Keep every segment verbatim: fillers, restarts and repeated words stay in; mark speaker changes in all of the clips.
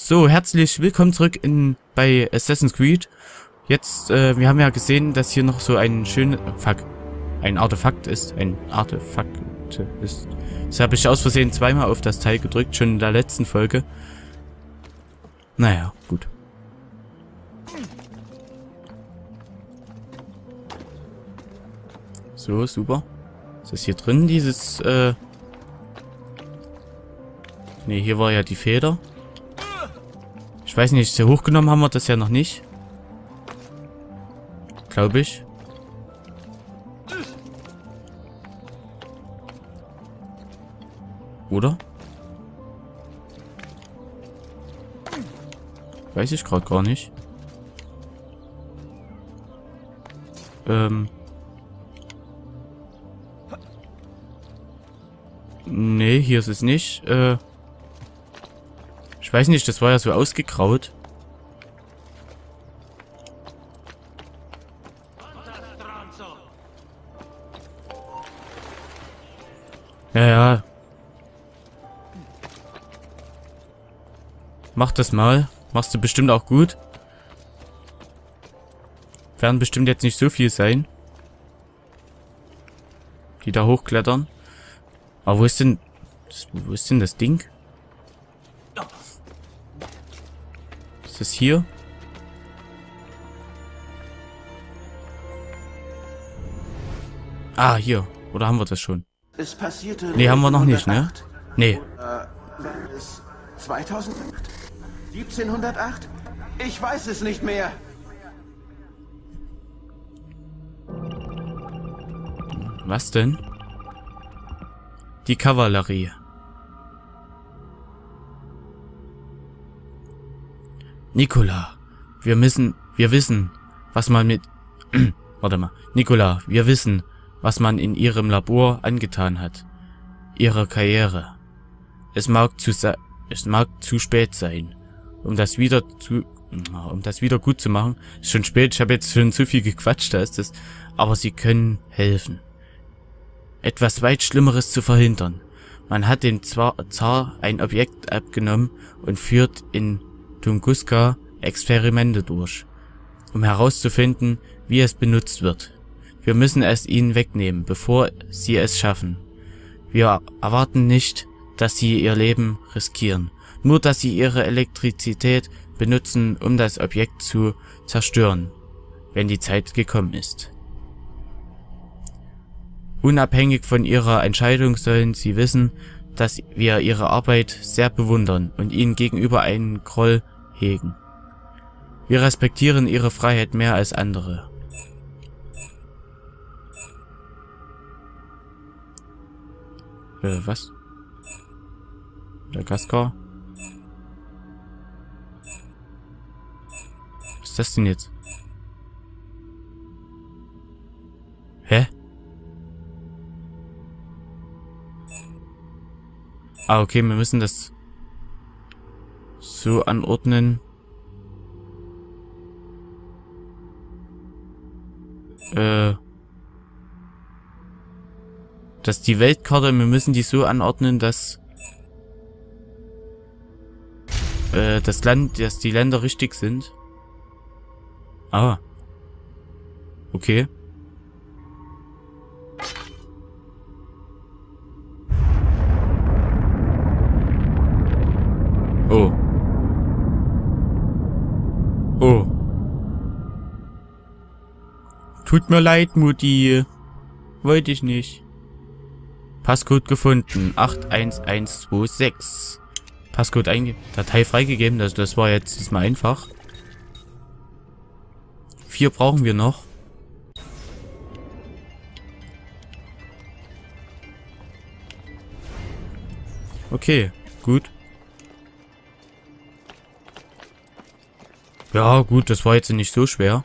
Speaker 1: So, herzlich willkommen zurück in bei Assassin's Creed. Jetzt, äh, wir haben ja gesehen, dass hier noch so ein schönes, fuck, ein Artefakt ist, ein Artefakt ist. Das habe ich aus Versehen zweimal auf das Teil gedrückt, schon in der letzten Folge. Naja, gut. So, super. Ist das hier drin, dieses, äh... Ne, hier war ja die Feder. Ich weiß nicht, sehr hochgenommen haben wir das ja noch nicht. Glaube ich. Oder? Weiß ich gerade gar nicht. Ähm... Nee, hier ist es nicht. Äh, ich weiß nicht, das war ja so ausgegraut. Ja, ja. Mach das mal. Machst du bestimmt auch gut. Werden bestimmt jetzt nicht so viel sein, die da hochklettern. Aber wo ist denn... Wo ist denn das Ding? Ist das hier? Ah, hier. Oder haben wir das schon?
Speaker 2: Es passierte
Speaker 1: Nee, haben wir noch nicht, ne? Nee.
Speaker 2: Äh, war es zweitausendacht? siebzehnhundertacht? Ich weiß es nicht mehr.
Speaker 1: Was denn? Die Kavallerie. Nicola, wir müssen, wir wissen, was man mit... Warte mal. Nicola, wir wissen, was man in ihrem Labor angetan hat. Ihre Karriere. Es mag zu se es mag zu spät sein, um das wieder zu... um das wieder gut zu machen. Ist schon spät, ich habe jetzt schon zu viel gequatscht, da ist es. Aber sie können helfen. Etwas weit Schlimmeres zu verhindern. Man hat dem Zar ein Objekt abgenommen und führt in Tunguska Experimente durch, um herauszufinden, wie es benutzt wird. Wir müssen es ihnen wegnehmen, bevor sie es schaffen. Wir erwarten nicht, dass sie ihr Leben riskieren, nur dass sie ihre Elektrizität benutzen, um das Objekt zu zerstören, wenn die Zeit gekommen ist. Unabhängig von ihrer Entscheidung sollen sie wissen, dass wir ihre Arbeit sehr bewundern und ihnen gegenüber einen Groll hegen. Wir respektieren ihre Freiheit mehr als andere. Äh, was? Madagaskar? Was ist das denn jetzt? Hä? Ah, okay, wir müssen das so anordnen. Äh, dass die Weltkarte, wir müssen die so anordnen, dass äh, das Land, dass die Länder richtig sind. Ah. Okay. Oh. Oh. Tut mir leid, Mutti. Wollte ich nicht. Passcode gefunden. acht eins eins zwei sechs. Passcode eingegeben. Datei freigegeben. Also das war jetzt diesmal einfach. Vier brauchen wir noch. Okay, gut. Ja, gut, das war jetzt nicht so schwer.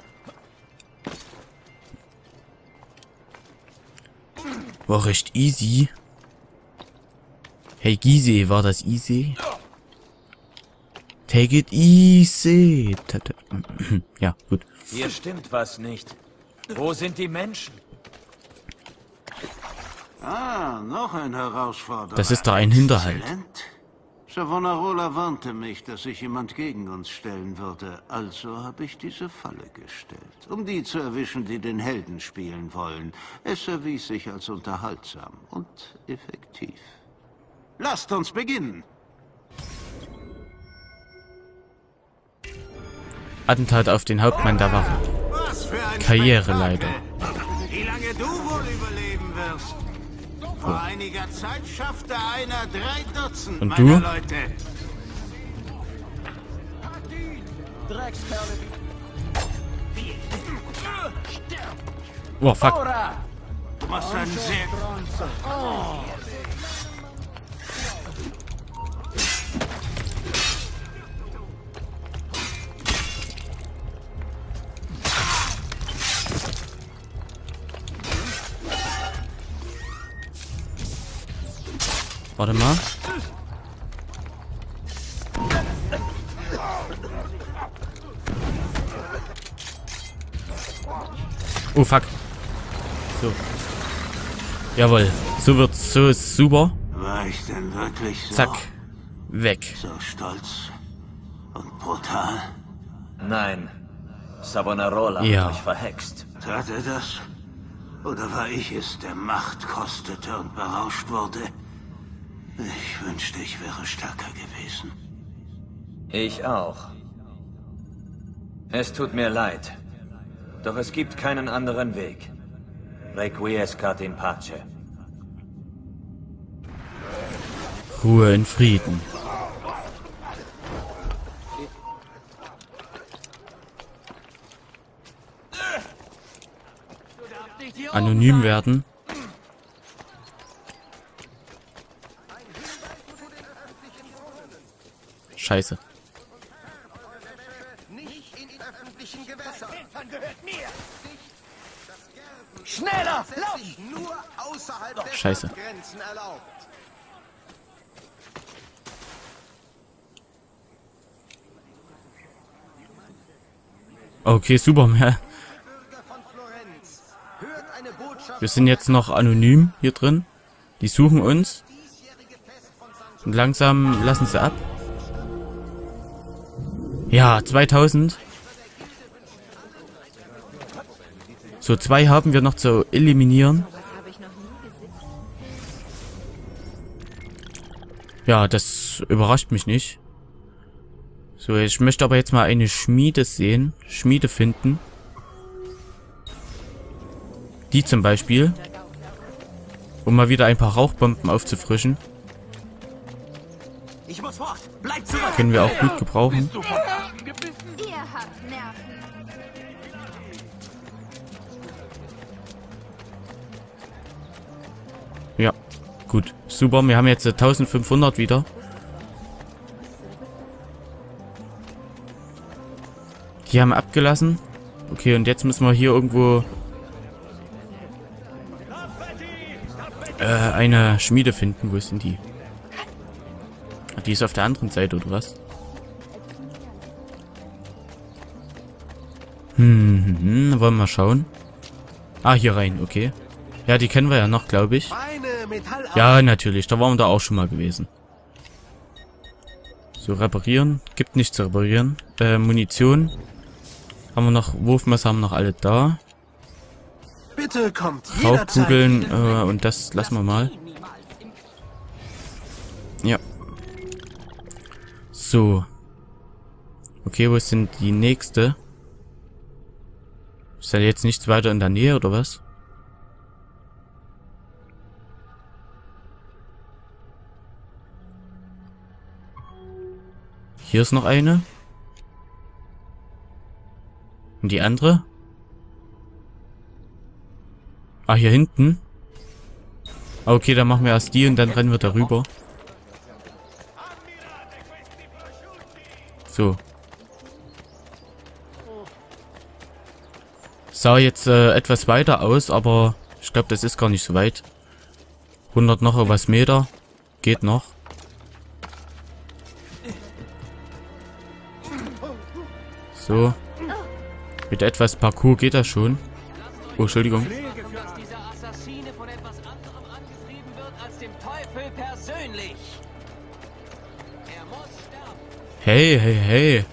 Speaker 1: War recht easy. Hey Gise, war das easy? Take it easy. Ja, gut.
Speaker 3: Hier stimmt was nicht. Wo sind die Menschen?
Speaker 2: Ah, noch ein Herausforderer.
Speaker 1: Das ist da ein Hinterhalt.
Speaker 2: Exzellent.
Speaker 4: Savonarola warnte mich, dass sich jemand gegen uns stellen würde. Also habe ich diese Falle gestellt, um die zu erwischen, die den Helden spielen wollen. Es erwies sich als unterhaltsam und effektiv. Lasst uns beginnen.
Speaker 1: Attentat auf den Hauptmann der Wache.
Speaker 4: Was für ein
Speaker 1: Karriereleiter.
Speaker 4: Spektakel. Wie lange du wohl überleben wirst? Vor einiger Zeit schaffte einer drei Dutzend
Speaker 1: Und
Speaker 4: meiner
Speaker 1: du?
Speaker 4: Leute.
Speaker 2: Dreckskerle.
Speaker 1: Oh, fuck.
Speaker 4: Du machst einen sehr...
Speaker 1: Warte mal. Oh, fuck. So. Jawohl. So wird's. So ist super.
Speaker 4: War ich denn wirklich so...
Speaker 1: Zack. Weg.
Speaker 4: So stolz und brutal?
Speaker 3: Nein. Savonarola
Speaker 1: Ja.
Speaker 3: hat euch verhext.
Speaker 4: Tat er das? Oder war ich es, der Macht kostete und berauscht wurde? Ich wünschte, ich wäre stärker gewesen.
Speaker 3: Ich auch. Es tut mir leid. Doch es gibt keinen anderen Weg. Requiescat in pace.
Speaker 1: Ruhe in Frieden. Anonym werden. Scheiße.
Speaker 2: Nicht in öffentlichen Gewässern.
Speaker 3: Schneller!
Speaker 2: Das ist nur außerhalb der
Speaker 1: Scheiße.
Speaker 2: Stadtgrenzen erlaubt.
Speaker 1: Okay, super.
Speaker 2: Bürger von Florenz, hört eine Botschaft.
Speaker 1: Wir sind jetzt noch anonym hier drin. Die suchen uns. Und langsam lassen sie ab. Ja, zweitausend. So, zwei haben wir noch zu eliminieren. Ja, das überrascht mich nicht. So, ich möchte aber jetzt mal eine Schmiede sehen. Schmiede finden. Die zum Beispiel. Um mal wieder ein paar Rauchbomben aufzufrischen.
Speaker 2: Ich muss fort. Bleib zurück.
Speaker 1: Können wir auch gut gebrauchen.
Speaker 5: Ihr habt Nerven.
Speaker 1: Ja, gut. Super, wir haben jetzt eintausendfünfhundert wieder. Die haben abgelassen. Okay, und jetzt müssen wir hier irgendwo äh, eine Schmiede finden. Wo ist denn die? Ah, die ist auf der anderen Seite, oder was? Hm, hm, hm, wollen wir mal schauen. Ah, hier rein, okay. Ja, die kennen wir ja noch, glaube ich.
Speaker 2: Meine Metall.
Speaker 1: Ja, natürlich. Da waren wir da auch schon mal gewesen. So, reparieren. Gibt nichts zu reparieren. Äh, Munition. Haben wir noch, Wurfmesser haben wir noch alle da.
Speaker 2: Bitte kommt jederzeit.
Speaker 1: Rauchkugeln, äh, und das lassen wir mal. Ja. So. Okay, wo ist denn die nächste? Ist da jetzt nichts weiter in der Nähe, oder was? Hier ist noch eine. Und die andere? Ah, hier hinten. Okay, dann machen wir erst die und dann rennen wir darüber. So. Sah jetzt äh, etwas weiter aus, aber ich glaube, das ist gar nicht so weit. hundert noch was Meter. Geht noch. So. Mit etwas Parcours geht das schon. Oh, Entschuldigung.
Speaker 6: Dass dieser Assassine von etwas anderem angetrieben wird als dem Teufel persönlich.
Speaker 1: Hey, hey, hey.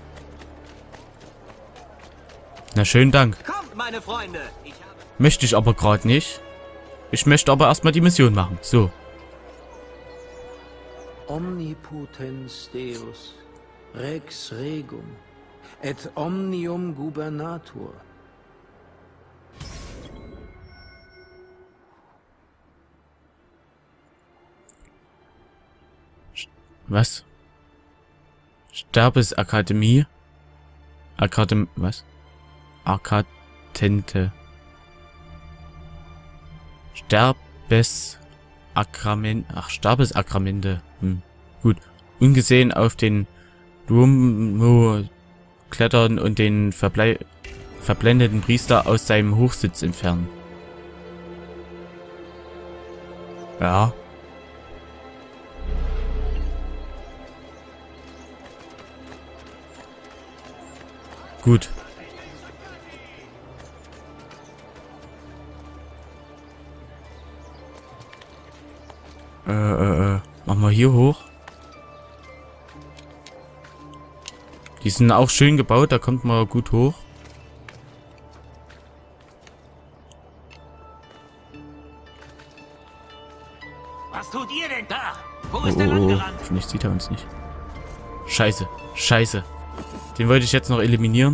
Speaker 1: Na, schönen Dank.
Speaker 6: Kommt, meine Freunde. Ich habe...
Speaker 1: Möchte ich aber gerade nicht. Ich möchte aber erstmal die Mission machen. So.
Speaker 7: Omnipotens Deus, Rex Regum, et omnium gubernator.
Speaker 1: Was? Sterbesakademie? Akadem... Was? Akatente. Sterbesakrament... Ach, Sterbesakramente. Hm. Gut. Ungesehen auf den Duomo klettern und den verblei verblendeten Priester aus seinem Hochsitz entfernen. Ja. Gut. Äh, äh, äh. Machen wir hier hoch. Die sind auch schön gebaut, da kommt man gut hoch.
Speaker 6: Was tut ihr denn da? Wo
Speaker 1: Oh,
Speaker 6: ist der
Speaker 1: oh,
Speaker 6: lang
Speaker 1: oh.
Speaker 6: gerannt?
Speaker 1: Vielleicht sieht er uns nicht. Scheiße. Scheiße. Den wollte ich jetzt noch eliminieren.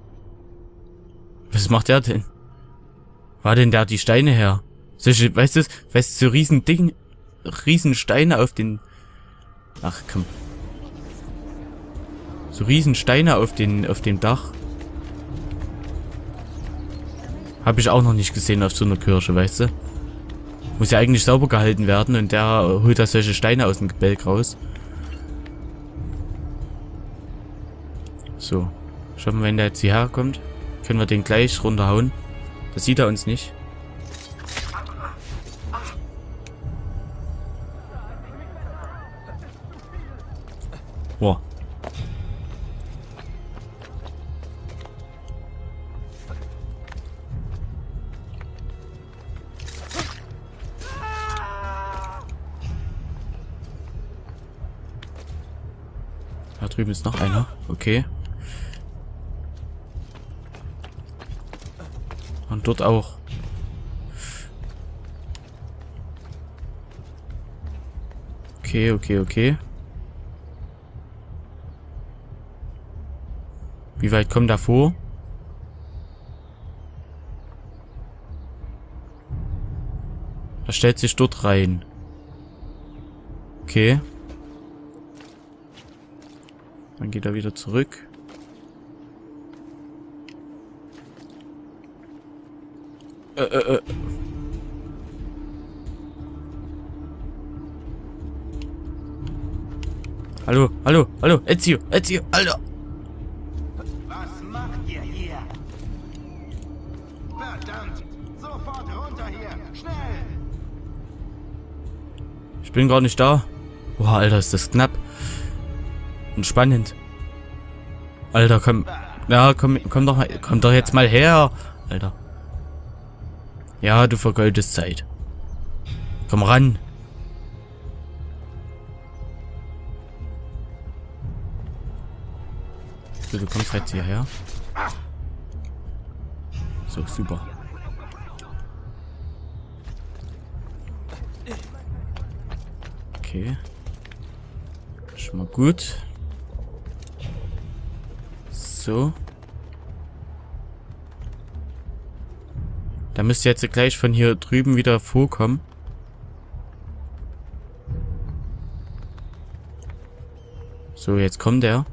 Speaker 1: Was macht der denn? War denn der die Steine her? Solche, weißt du, weißt du, so riesen Ding, riesen Steine auf den... Ach, komm. So riesen Steine auf den, auf dem Dach. Habe ich auch noch nicht gesehen auf so einer Kirche, weißt du? Muss ja eigentlich sauber gehalten werden und der holt da solche Steine aus dem Gebälk raus. So. Ich hoffe, wenn der jetzt hierher kommt, können wir den gleich runterhauen. Das sieht er uns nicht. Boah. Da drüben ist noch einer. Okay. Und dort auch. Okay, okay, okay. Wie weit kommt er vor? Er stellt sich dort rein. Okay. Dann geht er wieder zurück. Äh, äh, äh. Hallo, hallo, hallo, Ezio, Ezio, Alter.
Speaker 8: Was macht ihr hier? Verdammt! Sofort runter hier! Schnell!
Speaker 1: Ich bin gar nicht da. Boah, Alter, ist das knapp. Und spannend. Alter, komm. Ja, komm, komm doch mal, komm doch jetzt mal her. Alter. Ja, du vergeudest Zeit. Komm ran. So, du kommst jetzt hierher. So, super. Okay. Schon mal gut. So. Da müsst ihr jetzt gleich von hier drüben wieder vorkommen. So, jetzt kommt er.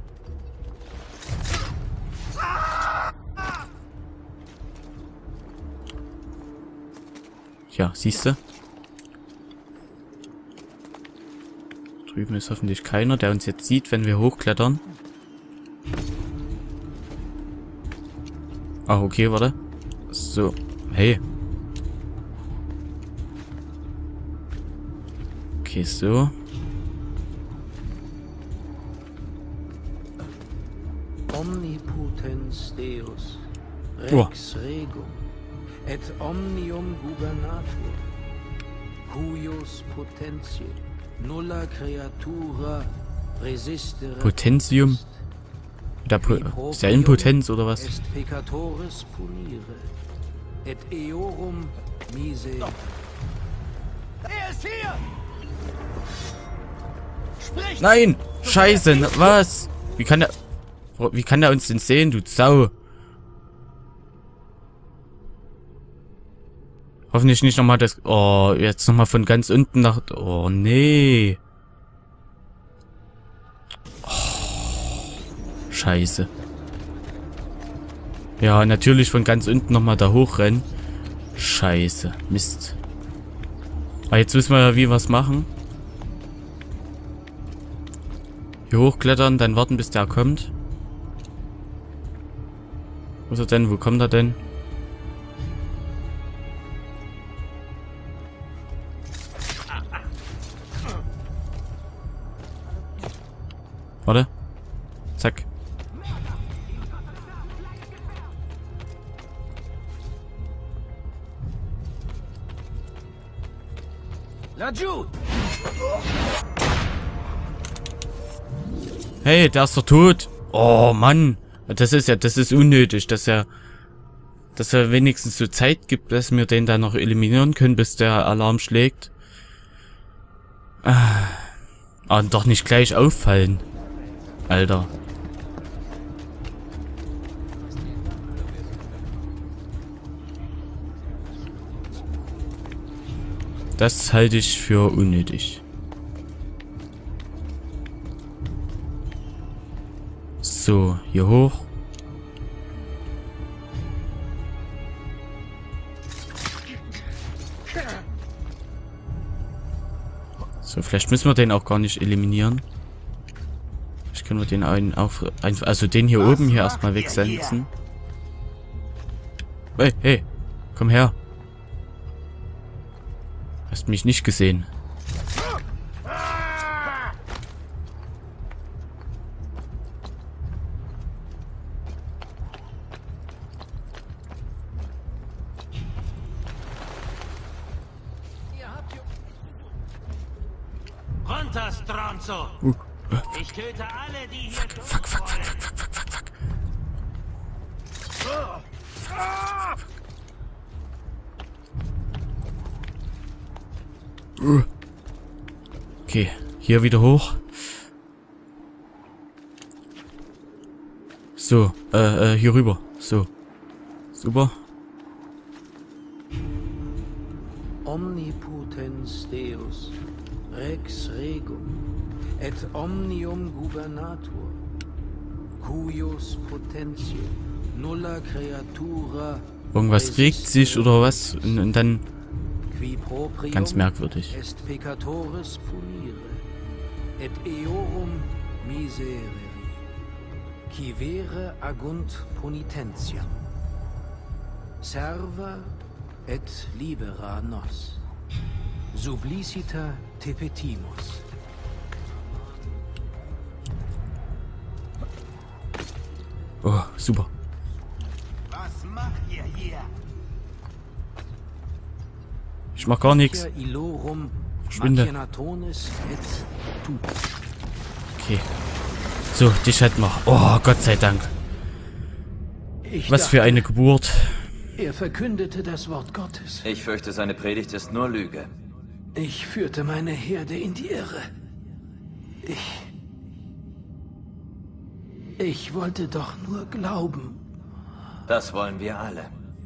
Speaker 1: Ja, siehst du? Drüben ist hoffentlich keiner, der uns jetzt sieht, wenn wir hochklettern. Ah, okay, warte. So. Hey. Okay, so.
Speaker 7: Omnipotens Deus,
Speaker 1: Oh.
Speaker 7: Rex Regum, et omnium gubernator, cuius potentiae, nulla creatura resistere
Speaker 1: Potentium.
Speaker 7: est.
Speaker 1: Der po ist der Impotenz oder was?
Speaker 7: Est peccatoris punire, et eorum mise.
Speaker 8: Er ist hier! Sprich!
Speaker 1: Nein! Scheiße! na- Was? Wie kann der... Wie kann der uns denn sehen, du Sau? Hoffentlich nicht nochmal das... Oh, jetzt nochmal von ganz unten nach... Oh, nee. Oh, Scheiße. Ja, natürlich von ganz unten nochmal da hochrennen. Scheiße. Mist. Aber jetzt wissen wir ja, wie wir es machen. Hier hochklettern, dann warten, bis der kommt. Wo ist er denn? Wo kommt er denn? Warte. Zack.
Speaker 7: Lajut!
Speaker 1: Hey, der ist doch tot. Oh, Mann. Das ist ja, das ist unnötig, dass er, dass er wenigstens so Zeit gibt, dass wir den da noch eliminieren können, bis der Alarm schlägt. Ah, aber doch nicht gleich auffallen. Alter. Das halte ich für unnötig. So, hier hoch. So, vielleicht müssen wir den auch gar nicht eliminieren. Vielleicht können wir den einen auch... Einfach, also den hier oben hier erstmal wegsenzen. Hey, hey, komm her. Hast mich nicht gesehen.
Speaker 6: Runter, Stronzo!
Speaker 1: Uh, uh,
Speaker 6: Ich töte alle, die hier
Speaker 1: fuck, fuck, fuck, fuck, fuck, fuck, fuck, fuck, fuck. Uh. Okay, hier wieder hoch. So, äh, äh, hier rüber. So. Super.
Speaker 7: Omnipotens Deus, Rex Regum, et omnium gubernator, cuius potentium, nulla creatura.
Speaker 1: Irgendwas regt sich oder was? Und, und dann...
Speaker 7: Qui proprium
Speaker 1: Ganz merkwürdig.
Speaker 7: est peccatoris punire, et eorum miserere, qui vere agunt punitentiam. Serva et libera nos. Sublicita tepetimus.
Speaker 1: Oh, super.
Speaker 8: Was macht ihr hier?
Speaker 1: Ich mach gar nichts.
Speaker 7: Illorum
Speaker 1: Verschwinde.
Speaker 7: machinatonis et tu.
Speaker 1: Okay. So, dich hätten wir. Oh, Gott sei Dank.
Speaker 7: Ich
Speaker 1: Was für eine Geburt.
Speaker 7: Er verkündete das Wort Gottes.
Speaker 3: Ich fürchte, seine Predigt ist nur Lüge.
Speaker 7: Ich führte meine Herde in die Irre. Ich... Ich wollte doch nur glauben.
Speaker 3: Das wollen wir alle.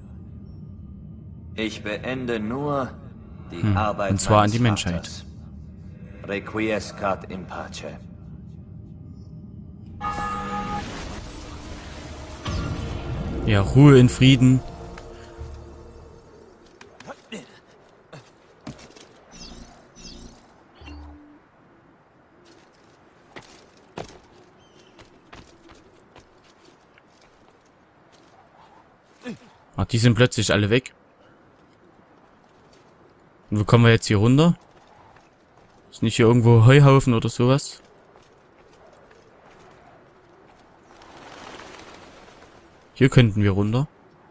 Speaker 3: Ich beende nur die
Speaker 1: Hm,
Speaker 3: Arbeit
Speaker 1: und zwar an die
Speaker 3: meines
Speaker 1: Menschheit.
Speaker 3: Vaters. Requiescat in pace.
Speaker 1: Ja, Ruhe in Frieden. Ach, die sind plötzlich alle weg. Und wo kommen wir jetzt hier runter? Ist nicht hier irgendwo Heuhaufen oder sowas? Hier könnten wir runter.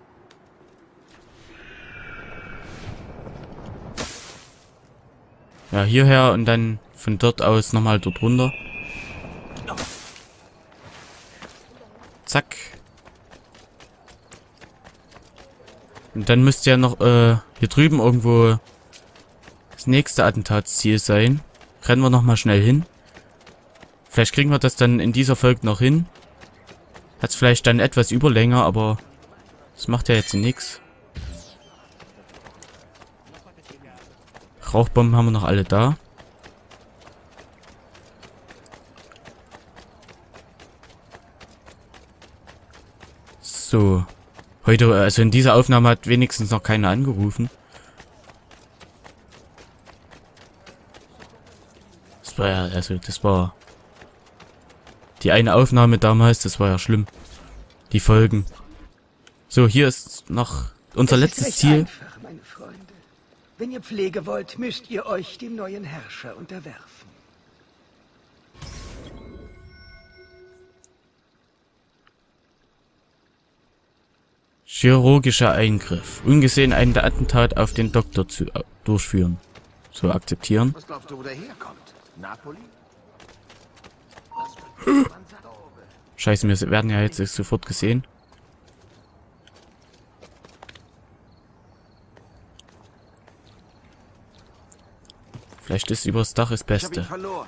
Speaker 1: Ja, hierher und dann von dort aus nochmal dort runter. Zack. Und dann müsste ja noch äh, hier drüben irgendwo das nächste Attentatsziel sein. Rennen wir nochmal schnell hin. Vielleicht kriegen wir das dann in dieser Folge noch hin. Hat vielleicht dann etwas Überlänge, aber das macht ja jetzt nichts. Rauchbomben haben wir noch alle da. So. Heute, also in dieser Aufnahme hat wenigstens noch keiner angerufen. Das war ja, also das war... Die eine Aufnahme damals, das war ja schlimm. Die Folgen. So, hier ist noch unser letztes Ziel.
Speaker 7: Einfach, meine Freunde. Wenn ihr Pflege wollt, müsst ihr euch dem neuen Herrscher unterwerfen.
Speaker 1: Chirurgischer Eingriff. Ungesehen einen Attentat auf den Doktor zu äh, durchführen. So akzeptieren.
Speaker 2: Was glaubst du, wo der herkommt? Napoli?
Speaker 1: Scheiße, wir werden ja jetzt sofort gesehen. Vielleicht ist übers Dach das
Speaker 2: Ich hab ihn
Speaker 1: Beste.
Speaker 2: verloren.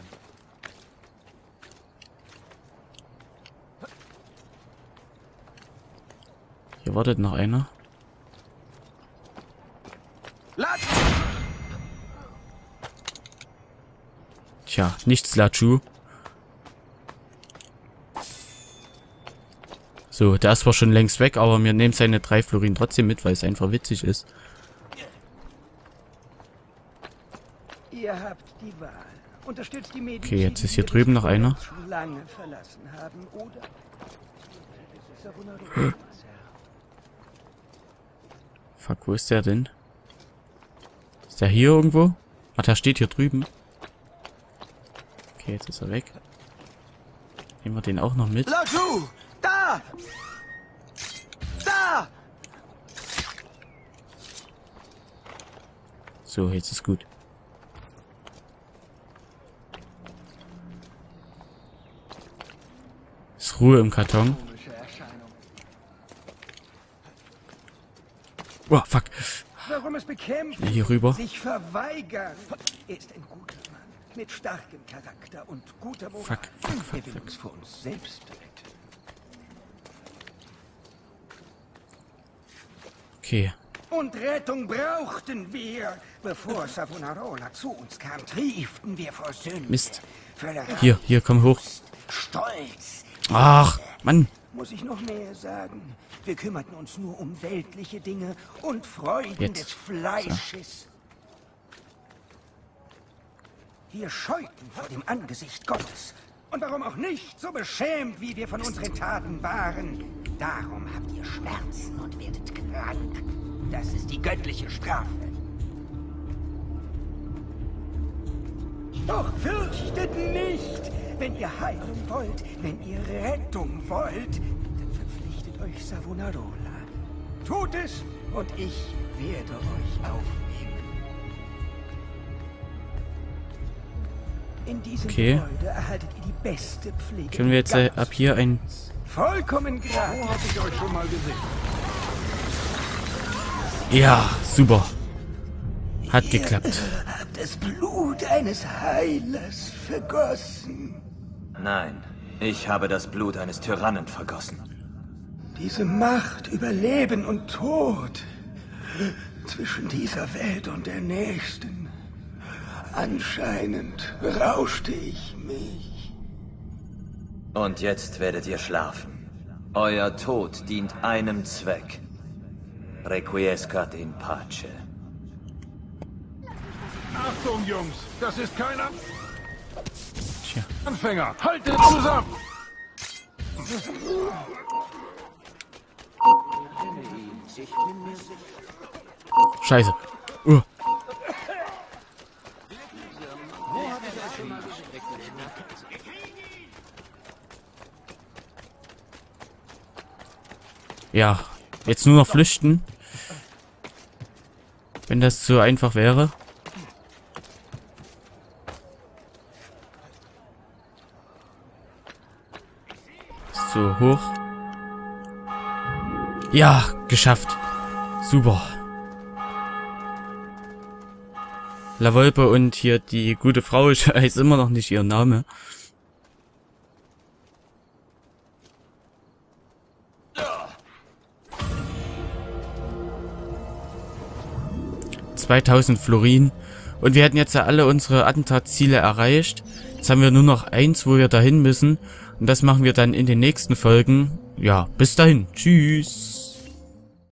Speaker 1: Hier wartet noch einer.
Speaker 2: Lass!
Speaker 1: Tja, nichts Lachu. So, der ist zwar schon längst weg, aber wir nehmen seine drei Florin trotzdem mit, weil es einfach witzig ist.
Speaker 7: Ihr habt die Wahl. Unterstützt die Medizin,
Speaker 1: Okay, jetzt ist hier
Speaker 7: die
Speaker 1: drüben
Speaker 7: das
Speaker 1: noch einer.
Speaker 7: Volk schon lange verlassen haben, oder?
Speaker 1: Fuck, wo ist der denn? Ist der hier irgendwo? Ach, der steht hier drüben. Okay, jetzt ist er weg. Nehmen wir den auch noch mit.
Speaker 2: Lachu! Da! Da!
Speaker 1: So, jetzt ist gut. Ist Ruhe im Karton. Oh, fuck.
Speaker 7: Warum es bekämpfen?
Speaker 1: Ja, hier rüber.
Speaker 7: Sich verweigern. Er ist ein guter Mann. Mit starkem Charakter und guter Moral.
Speaker 1: Fuck, fuck, fuck,
Speaker 7: Er will
Speaker 1: fuck.
Speaker 7: uns vor uns selbst retten.
Speaker 1: Okay.
Speaker 7: Und Rettung brauchten wir. Bevor Savonarola zu uns kam, trieften wir vor Sünde.
Speaker 1: Mist.
Speaker 7: Völlerei,
Speaker 1: Hier, hier, komm hoch.
Speaker 7: Stolz.
Speaker 1: Ach, Mann.
Speaker 7: Muss ich noch mehr sagen? Wir kümmerten uns nur um weltliche Dinge und Freuden
Speaker 1: Jetzt.
Speaker 7: des Fleisches. Wir scheuten vor dem Angesicht Gottes. Und warum auch nicht, so beschämt, wie wir von unseren Taten waren. Darum habt ihr Schmerzen und werdet krank. Das ist die göttliche Strafe. Doch fürchtet nicht! Wenn ihr Heilung wollt, wenn ihr Rettung wollt, dann verpflichtet euch Savonarola. Tut es und ich werde euch aufnehmen. In diesem
Speaker 1: Okay.
Speaker 7: Gebäude erhaltet ihr die beste Pflege.
Speaker 1: Können wir jetzt äh, ab hier ein...
Speaker 7: Vollkommen gratis.
Speaker 8: Wo hab ich euch schon mal gesehen?
Speaker 1: Ja, super. Hat geklappt.
Speaker 7: Ihr habt das Blut eines Heilers vergossen.
Speaker 3: Nein, ich habe das Blut eines Tyrannen vergossen.
Speaker 7: Diese Macht über Leben und Tod zwischen dieser Welt und der nächsten. Anscheinend berauschte ich mich.
Speaker 3: Und jetzt werdet ihr schlafen. Euer Tod dient einem Zweck. Requiescat in pace.
Speaker 8: Achtung, Jungs, das ist kein An
Speaker 1: Tja.
Speaker 8: Anfänger. Haltet zusammen!
Speaker 1: Scheiße. Uh. Ja, jetzt nur noch flüchten. Wenn das so einfach wäre. So, hoch. Ja, geschafft. Super. La Volpe und hier die gute Frau, ich weiß immer noch nicht ihren Namen. zweitausend Florin. Und wir hätten jetzt ja alle unsere Attentatsziele erreicht. Jetzt haben wir nur noch eins, wo wir dahin müssen. Und das machen wir dann in den nächsten Folgen. Ja, bis dahin. Tschüss.